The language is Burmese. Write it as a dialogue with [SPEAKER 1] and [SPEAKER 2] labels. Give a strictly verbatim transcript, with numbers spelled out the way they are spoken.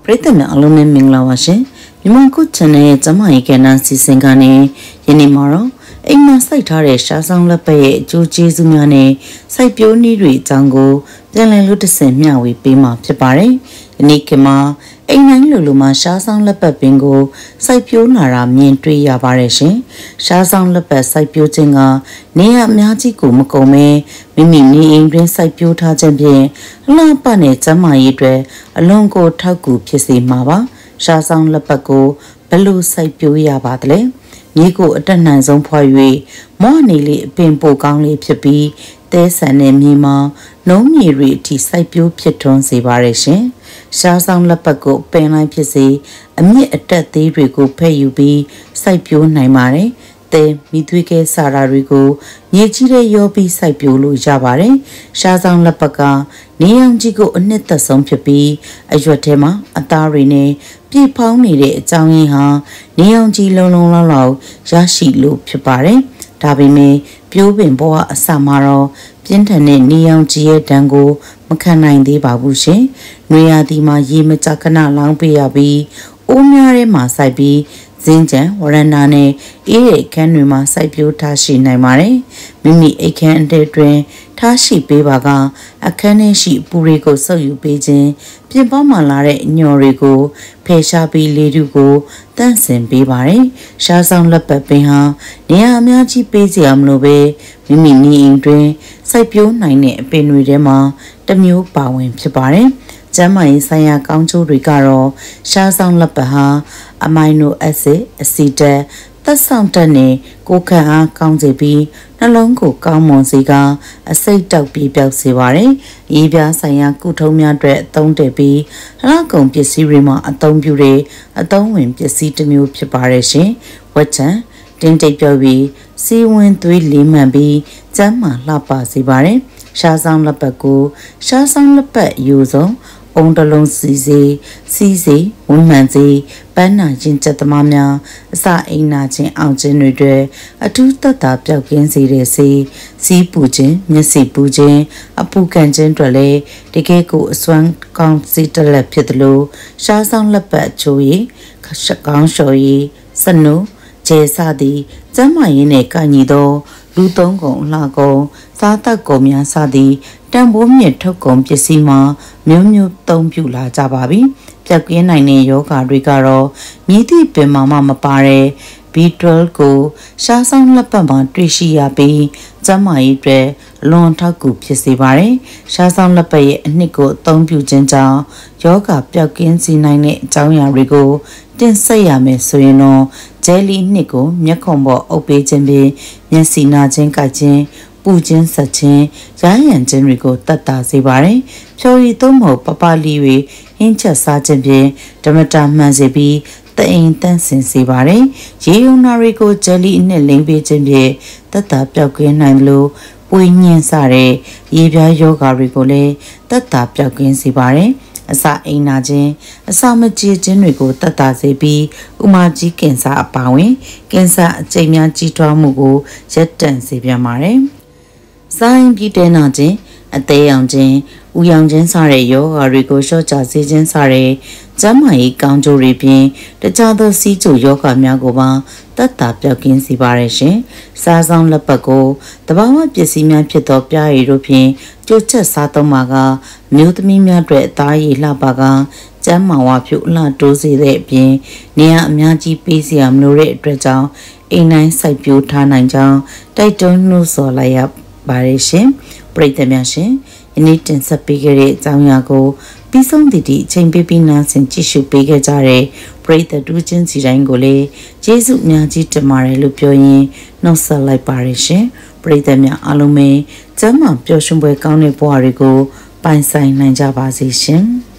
[SPEAKER 1] ပရိသတ်များအားလုံးပဲမင်္ဂလာပါရှင်မြန်မာခု channel ရဲ့ကျမကြီးကဏ္ဍစီစဉ်ကနေယနေ့မှာတော့အိမ်မှာစိုက်ထားတဲ့ရှားဆောင်လက်ပတ်ရဲ့အကျိုးကျေးဇူးများနဲ့စိုက်ပျိုးနည်းတွေအကြောင်းကိုပြန်လည်လို့တစ်ဆင့်မျှဝေပေးမှာဖြစ်ပါတယ်။ယနေ့ကမှာအိမ်နိုင်လူလူမှာရှားဆောင်လက်ပတ်ပင်ကိုစိုက်ပျိုးလာတာမြင်တွေ့ရပါတယ်ရှင်။ရှားဆောင်လက်ပတ်စိုက်ပျိုးခြင်းကနေရအများကြီးကိုမကုန်မဲမိမိနေအိမ်တွင်စိုက်ပျိုးထားခြင်းဖြင့်အလှပနဲ့ကျန်းမာရေးအတွက်အလွန်ကိုထောက်ကူဖြစ်စေမှာပါ။ရှားဆောင်လက်ပတ်ကိုဘယ်လိုစိုက်ပျိုးရပါသလဲ။မြေကိုအတက်နိုင်ဆုံးဖွာ၍မော့နေလေးအပင်ပိုကောင်းလေးဖြစ်ပြီးတဲဆန်တဲ့မြေမှာနှုံးမြေတွေအထိစိုက်ပျိုးဖြစ်ထွန်းစေပါရရှင်။ရှားဆောင်လက်ပတ်ကိုပင်လိုက်ဖြစ်စေအမြင့်အတက်သေးတွေကိုဖဲ့ယူပြီးစိုက်ပျိုးနိုင်ပါတယ်။တဲမိသွေးကဲစာရာတွေကိုမြေကြီးတဲ့ရောပြီးစိုက်ပျိုးလို့ရပါတယ်။ရှားဆောင်လက်ပတ်ကနေရောင်ကြီးကိုအနှစ်သက်ဆုံးဖြစ်ပြီးအရွက်ထဲမှာအသားတွေနဲ့ပြည့်ဖောင်းနေတဲ့အကြောင်းရင်းဟာနေရောင်ကြီးလုံးလုံးလောက်လောက်ရရှိလို့ဖြစ်ပါတယ်။ဒါပေမဲ့ပြိုးပင်ပေါ်ကအစမှာတော့ပြင်းထန်တဲ့နေရောင်ကြီးရဲ့တန်းကိုမခံနိုင်သေးပါဘူးရှင်။နွေရာသီမှာရေမကြခဏလောင်းပေးရပြီးအိုးများထဲမှာစိုက်ပြီးဇင်းကြံဝရဏာနဲ့အေးတဲ့ခန်းတွေမှာစိုက်ပျိုးထားရှိနိုင်ပါတယ်။မိမိအိတ်ခမ်းအတဲတွင်ထားရှိပေးပါကအခန်းထဲရှိပူတွေကိုဆုပ်ယူပေးခြင်းပြင်ပမှာလာတဲ့ညော်တွေကိုဖယ်ရှားပြီးလေထုကိုတန့်စင်ပေးပါတယ်။ရှားဆောင်လက်ပတ်ပင်ဟာနေရာအများကြီးပေးစရာမလိုပဲမိမိနေအိမ်တွင်စိုက်ပျိုးနိုင်တဲ့အပင်တွေထဲမှာတစ်မျိုးပါဝင်ဖြစ်ပါတယ်။ကျန်းမာရေးဆိုင်ရာကောင်းကျိုးတွေကတော့ရှားဆောင်လက်ပတ်ဟာအမိုင်နိုအက်ဆစ်အဆီတက်သက်ဆောင်တက်နဲ့ကိုယ်ခံအားကောင်းစေပြီးနှလုံးကိုကောင်းမွန်စေကအစိတ်တောက်ပြေပြောက်စေပါတယ်။ရေးပြားဆိုင်ရာကုထုံးများအတွက်အသုံးတည်ပြီးအလားကုန်ပစ္စည်းတွေမှာအသုံးပြုတဲ့အသုံးဝင်ပစ္စည်းတစ်မျိုးဖြစ်ပါတယ်ရှင်။ဝက်ချံတင်းတိတ်ပြောပြီးစီဝင်သွေးလေးမှန်ပြီးကျန်းမာလှပစေပါတယ်။ရှားဆောင်လက်ပတ်ကိုရှားဆောင်လက်ပတ်ယူဆုံးအုံတလုံးစီစီစီစီဝန်းမှန်စီပန်းနာချင်းချက်သမားများအစအိမ်နာချင်းအောင်ချင်းတွေတွေအထူးသက်သာပြောက်ကင်းစေတဲ့စီစီးပူခြင်းမျက်စိပူခြင်းအပူကန်ခြင်းတွေလည်းတကယ်ကိုအစွမ်းကောင်းစေတလက်ဖြစ်တယ်လို့ရှားဆောင်လက်ပတ်ချိုးရီကောင်းလျှော်ရီစနုကျဲစသည်ကျမ်းမာရေးနဲ့ကညီသောလူသုံးကုန်လှကုန်စားသက်ကုန်များစသည်တန်ဖိုးမြင့်ထုတ်ကုန်ပစ္စည်းမှာမျိုးမျိုးသုံးပြုလာကြပါပြီ။ပြောက်ကင်းနိုင်တဲ့ယောဂါတွေကတော့မြည်သည့်ပင်မှာမှမပါတဲ့ ဘီ တွဲလ် ကိုရှားဆောင်လက်ပတ်မှာတွေ့ရှိရပြီးကျန်းမာရေးအတွက်လွန်ထောက်ကူဖြစ်စေပါတယ်။ရှားဆောင်လက်ပတ်ရဲ့အနှစ်ကိုအသုံးပြုခြင်းကြောင့်ယောဂါပျောက်ကင်းစေနိုင်တဲ့အကြောင်းအရာတွေကိုတင်ဆက်ရမယ်ဆိုရင်တော့ဂျယ်လီနှစ်ကိုမျက်ခုံပေါ်အုပ်ပေးခြင်းဖြင့်မျက်စိနာခြင်းကြိုက်ခြင်းပူခြင်းဆက်ခြင်းရရန်ခြင်းတွေကိုတတ်တာစေပါတယ်။ဖြိုရီသုံးဖို့ပပလီတွေဟင်းချက်စားခြင်းဖြင့်ဓမ္မတာမှန်စေပြီးတအိမ်တန့်စင်စေပါတယ်။ရေယုံနာတွေကိုဂျယ်လီအနှစ်လိမ့်ပေးခြင်းဖြင့်တတ်တာပြောက်ကင်းနိုင်လို့ပွေးညင်းစတဲ့ရေပြားယောဂါတွေကိုလည်းတတ်တာပြောက်ကင်းစေပါတယ်။အစာအိမ်နာခြင်းအစာမကြေခြင်းတွေကိုတတ်တာစေပြီးဥမာကြီးကင်ဆာအပါဝင်ကင်ဆာအကျိန်များကြီးထွားမှုကိုရပ်တန့်စေပြန်ပါတယ်။စိုင်းပြီးတဲနာခြင်းအသေးရောင်ခြင်းဥယောင်ခြင်းစတဲ့ယောဂါတွေကိုလျှော့ချစေခြင်းစတဲ့ကျန်းမာရေးကောင်းကျိုးတွေဖြင့်တခြားသောစီးကျိုယောဂါများကိုပါတတ်တာပြောက်ကင်းစေပါရရှင်။စားဆောင်လက်ပတ်ကိုတဘာဝပစ္စည်းများဖြစ်သောပြားရည်တို့ဖြင့်ကြိုချက်စားသုံးပါကမျိုးသမီးများအတွက်အသားရည်လှပါကကျန်းမာဝါဖြူအလှတိုးစေတဲ့အပြင်နေရာအများကြီးပေးစရာမလိုတဲ့အတွက်ကြောင့်အိမ်တိုင်းစိုက်ပျိုးထားနိုင်ကြောင်းတိုက်တွန်းနှိုးဆော်လိုက်ရပါရရှင်။ပရိသတ်များရှင်ယနေ့တင်ဆက်ပေးခဲ့တဲ့အကြောင်းအရာကိုပြီးဆုံးသည့်ဒီအချိန်ပေးပြီးနားဆင်ကြည့်ရှုပေးခဲ့ကြတဲ့ပရိသတ်တူးချင်းစီတိုင်းကိုလည်းကျေးဇူးအများကြီးတင်ပါတယ်လို့ပြောရင်းနှုတ်ဆက်လိုက်ပါရရှင်ပရိသတ်များအားလုံးပဲကျမ်းမာပျော်ရွှင်ပွဲကောင်းတဲ့ဘဝတွေကိုပိုင်ဆိုင်နိုင်ကြပါစေရှင်